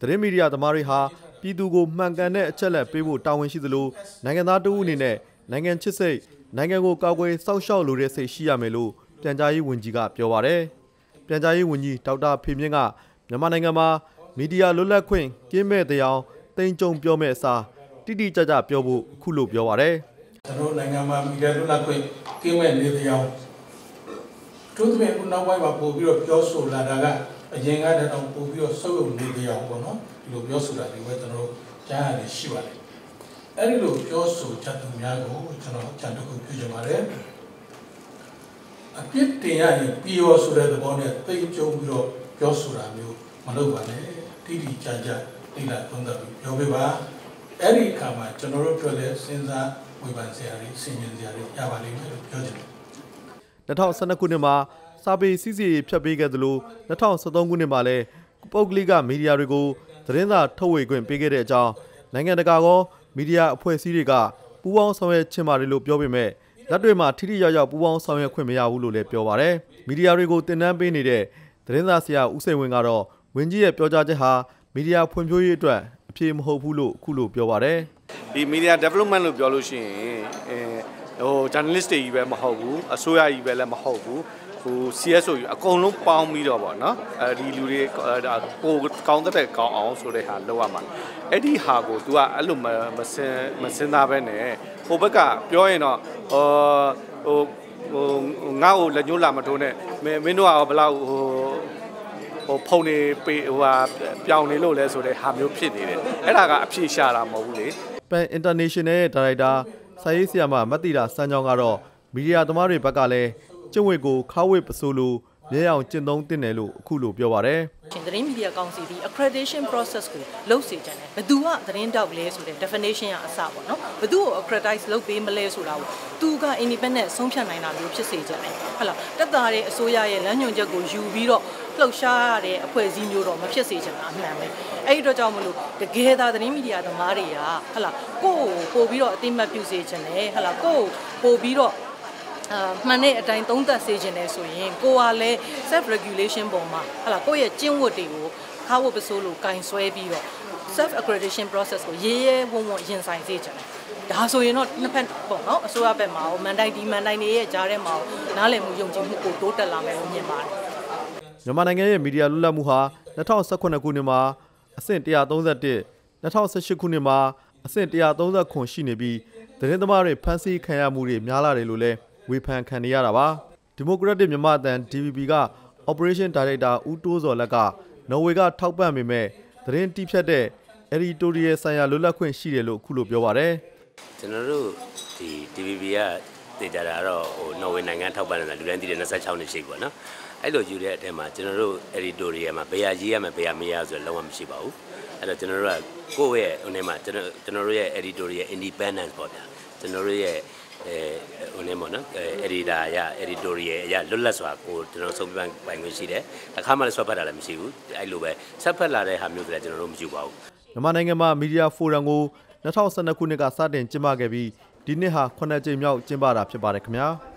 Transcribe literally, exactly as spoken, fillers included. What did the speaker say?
သတင်းမီဒီယာသမားတွေဟာပြည်သူကိုမှန်ကန်တဲ့အချက်အလက်ပေးဖို့တာဝန်ရှိသလိုနိုင်ငံသားတဦးအနေနဲ့နိုင်ငံချစ်စိတ်နိုင်ငံကိုကာကွယ်စောင့်ရှောက်လိုတဲ့စိတ်ရှိရမယ်လို့ပြန်ကြားရေးဝန်ကြီးကပြောပါတယ်။ပြန်ကြားရေးဝန်ကြီးဒေါက်တာဖေမြင့်ကမြန်မာနိုင်ငံမှာမီဒီယာလွတ်လပ်ခွင့်ကင်းမဲ့တရားတိမ်ကြုံပြောမဲ့အစားတိတိကျကျပြောဖို့အခုလိုပြောပါတယ်။ကျွန်တော်နိုင်ငံမှာမီဒီယာလွတ်လပ်ခွင့်ကင်းမဲ့နေတရားတို့တည်းကနောက်ပိုင်းမှာပို့ပြီးတော့ပြောဆိုလာတာကအရင်ကတည်းကပို့ပြီးတော့ဆုပ်ယုံနေတရားပေါ့နော်ဒီလိုပြောဆိုတာတွေပဲကျွန်တော်ကြားရတယ်ရှိပါတယ်။အဲဒီလိုပြောဆိုချက်သူများကိုကျွန်တော်ကြံတစ်ခုပြုချင်ပါတယ်။အပြစ်တင်ရရင်ပြီးရောဆိုတဲ့သဘောနဲ့တိတ်ကြုံပြီးတော့ပြောဆိုတာမျိုးမလုပ်ပါနဲ့တိတိကျကျတိလာသုံးသပ်ပြီးပြောပြပါအဲ့ဒီအခါမှာကျွန်တော်တို့ပြောတဲ့စဉ်းစားဝေဖန်စရာတွေဆင်ခြင်စရာတွေရပါလိမ့်မယ်လို့ပြောချင်တယ်။၂၀၁၂ခုနှစ်မှာစာပေစည်းစိမ်ဖြတ်ပေးခဲ့သလို၂၀၁၃ခုနှစ်မှာလည်းပုဂ္ဂလိကမီဒီယာတွေကိုသတင်းစာထုတ်ဝေခွင့်ပေးခဲ့တဲ့အကြောင်းနိုင်ငံတကာကောမီဒီယာအဖွဲ့အစည်းတွေကပူးပေါင်းဆောင်ရွက်ခြင်းပါတယ်လို့ပြောပေမဲ့လက်တွေ့မှာထိထိရောက်ရောက်ပူးပေါင်းဆောင်ရွက်ခွင့်မရဘူးလို့လည်းပြောပါတယ်။မီဒီယာတွေကိုတင်နန်းပေးနေတဲ့သတင်းစာဆရာဦးစိန်ဝင်းကတော့ဝန်ကြီးရဲ့ပြောကြားချက်ဟာမီဒီယာဖွံ့ဖြိုးရေးအတွက်အဖြေမဟုတ်ဘူးလို့အခုလိုပြောပါတယ်။ဒီ media development လို့ပြောလို့ရှိရင်အဲဟို journalist တွေကြီးပဲမဟုတ်ဘူးအစိုးရကြီးပဲလည်းမဟုတ်ဘူးဟို C S O ကြီးအကုန်လုံးပေါင်းပြီးတော့ပေါ့နော်အဲဒီလူတွေကိုကောင်းတဲ့ကောင်းအောင်ဆိုတဲ့ဟာလုပ်ရမှာအဲ့ဒီဟာကို तू ကအဲ့လိုမစင်မစင်သားပဲနဲ့ဟိုဘက်ကပြောရင်တော့ဟိုဟိုဟိုငါ့ကိုလက်ညှိုးလာမထိုးနဲ့မင်းတို့ကဘယ်လောက်ဟိုဟိုဖုန်နေပေးဟိုဟာပြောင်းနေလို့လဲဆိုတဲ့ဟာမျိုးဖြစ်နေတယ်အဲ့ဒါကအဖြေရှာတာမဟုတ်ဘူးလေပန် International ရဲ့ဒါရိုက်တာစာရေးဆရာမမတ်တီတာစန်းချောင်းကတော့မီဒီယာသမားတွေဘက်ကလည်းကျင့်ဝတ်ကိုခါဝတ်ပစိုးလို့မြဲအောင်ကျင့်သုံးတင်တယ်လို့အခုလိုပြောပါတယ်။သတင်းမီဒီယာကောင်စီဒီ accreditation process ကိုလုပ်စေချင်တယ်။ဘယ်သူကသတင်းတောက်လဲဆိုတဲ့ definition ရအစပေါ့နော်။ဘယ်သူကို accreditize လုပ်ပေးမလဲဆိုတာကိုသူက independent ဆုံးဖြတ်နိုင်တာမျိုးဖြစ်စေချင်တယ်။ဟုတ်လား။တက်တာတဲ့အစိုးရရဲ့လမ်းညွှန်ချက်ကိုယူပြီးတော့လှုပ်ရှားရတဲ့အဖွဲ့အစည်းမျိုးတော့မဖြစ်စေချင်တာအမှန်ပဲ။အဲ့ဒီတော့ကြောင့်မလို့တကယ်သာသတင်းမီဒီယာသမားတွေကဟုတ်လားကိုယ့်ကိုပို့ပြီးတော့အသိမှတ်ပြုစေချင်တယ်ဟုတ်လားကိုယ့်ကိုပို့ပြီးတော့အာမှန်တဲ့အတိုင်းသုံးသပ်စေခြင်းလဲဆိုရင်ကိုကလည်း self regulation ပုံမှာဟလာကိုယ့်ရဲ့ကျင့်ဝတ်တွေကိုခါဝတ်ပစိုးလို့ကင်ဆွဲပြီးတော့ self accreditation process ကိုရေးရဲဝုံဝုံရင်ဆိုင်စေချင်တယ်ဒါဆိုရင်တော့နှစ်ဖက်ပေါ့နော်အစိုးရဘက်မှာမန်တိုင်းဒီမန်တိုင်းတွေရဲ့ကြားထဲမှာနားလည်မှုယုံကြည်မှုကိုတိုးတက်လာမယ်လို့မြင်ပါတယ်မြန်မာနိုင်ငံရဲ့မီဒီယာလွတ်လပ်မှုဟာ၂၀၁၇ခုနှစ်မှာအဆင့်၁၃၁၂၀၁၈ခုနှစ်မှာအဆင့်၁၃၇ရှိနေပြီးသတင်းသမားတွေဖမ်းဆီးခံရမှုတွေများလာတယ်လို့လည်းဝေဖန်ခံနေရတာပါဒီမိုကရက်တစ်မြန်မာအသံ D V B က Operation Director ဦးတိုးစော်လက်ကနော်ဝေကထောက်ပံ့ပေမဲ့သတင်းတီးဖြတ်တဲ့ Editorial ဆိုင်ရာလွတ်လပ်ခွင့်ရှိတယ်လို့အခုလိုပြောပါတယ်ကျွန်တော်တို့ဒီ D V B ကတည်ကြတာတော့ဟိုနော်ဝေနိုင်ငံထောက်ပံ့နေတာလူတိုင်းသိတယ်၂၆နှစ်ရှိပေါ့နော်အဲ့လိုယူတဲ့အထက်မှာကျွန်တော်တို့ Editorial မှာဘယ်ဟာရေးရမယ်ဘယ်ဟာမရဆိုတော့လုံးဝမရှိပါဘူးအဲ့တော့ကျွန်တော်တို့ကကိုယ့်ရဲ့ဟိုနေမှာကျွန်တော်ကျွန်တော်တို့ရဲ့ Editorial Independence ပေါ့ဗျာကျွန်တော်တို့ရဲ့အဲဟိုနေပေါ့နော်အဲ editor ရ editorial ရလွတ်လပ်စွာကိုကျွန်တော်ဆုံးဖြတ်ပိုင်ခွင့်ရှိတယ်အခါမှလည်းဆွတ်ဖတ်တာလည်းမရှိဘူးအဲ့လိုပဲဆက်ဖက်လာတဲ့ဟာမျိုးတွေကျွန်တော်တို့မယူပါဘူးမြန်မာနိုင်ငံမှာမီဒီယာဖိုရမ်ကို၂၀၁၂ခုနှစ်ကစတင်ကျင်းပခဲ့ပြီးဒီနှစ်ဟာခုနှစ်ကြိမ်မြောက်ကျင်းပတာဖြစ်ပါတယ်ခင်ဗျာ